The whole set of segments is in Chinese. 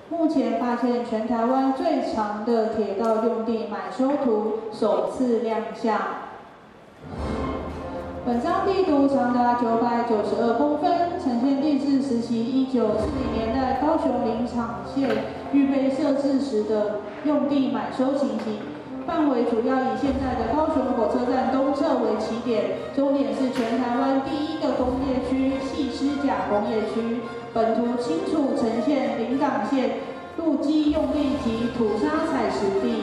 目前发现全台湾最长的铁道用地买收图首次亮相。本张地图长达992公分，呈现地质时期1940年代高雄林场线预备设置时的用地买收情形。范围主要以现在的高雄火车站东侧为起点，终点是全台湾第一个工业区细支甲工业区。本图清楚呈现临港线路基用地及土沙采石地。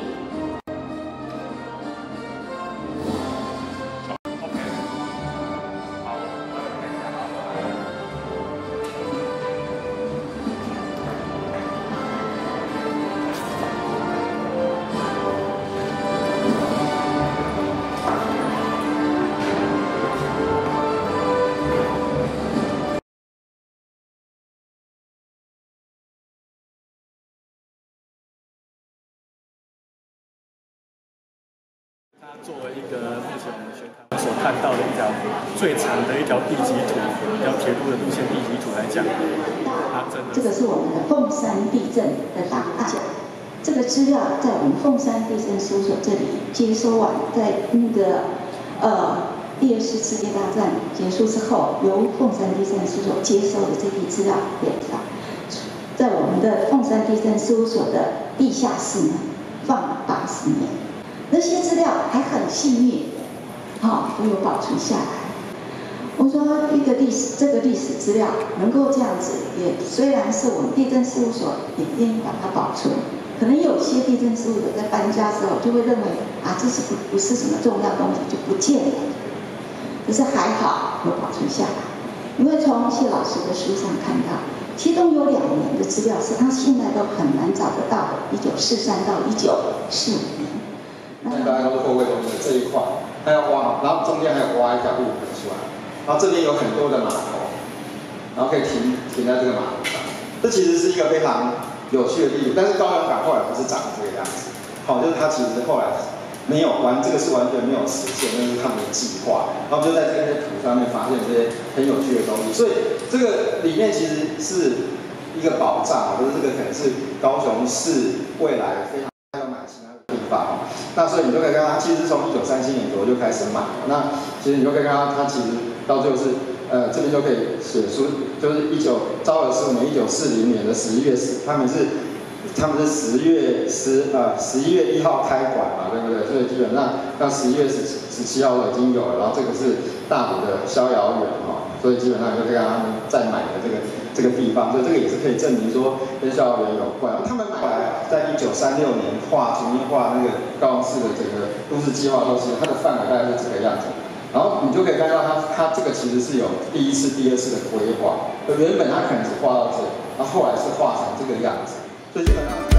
它作为一个目前我们全台所看到的一条最长的一条地籍图，一条铁路的路线地籍图来讲，它真的这个是我们的凤山地震的档案。这个资料在我们凤山地震事务所这里接收完，在那个第二次世界大战结束之后，由凤山地震事务所接收的这批资料在我们的凤山地震事务所的地下室呢放了80年。那些资料还很幸运，都有保存下来。我说这个历史资料能够这样子，也虽然是我们地震事务所也愿意把它保存，可能有些地震事务所在搬家之后就会认为这是不是什么重要东西就不见了，可是还好有保存下来，因为从谢老师的书上看到，其中有2年的资料是他现在都很难找得到的，1943到1945年。 大家都是货柜东西这一块，它要挖，然后中间还有挖一条路出来，然后这边有很多的码头，然后可以停在这个码头上。这其实是一个非常有趣的地图，但是高雄港后来不是长这个样子，就是它其实后来没有这个是完全没有实现，那是他们的计划，然后就在这些图上面发现这些很有趣的东西，所以这个里面其实是一个宝藏，就是这个可能是高雄市未来非常要买其他的地方。那所以你就可以看到，它其实是从1937年左右就开始买。那其实你就可以看到，它其实到最后是，这边就可以写出，就是昭和15年1940年的11月10，他们是11月1号开馆嘛，对不对？所以基本上到11月17号已经有了。然后这个是大埔的逍遥园所以基本上你就可以看到他们在买的这个地方，所以这个也是可以证明说跟逍遥园有关。他们买来在1936年重新画那个高雄市的整个都市计划的时候，其实它的范围大概是这个样子。然后你就可以看到它这个其实是有第1次、第2次的规划。原本它可能只画到这，然后后来是画成这个样子，所以基本上。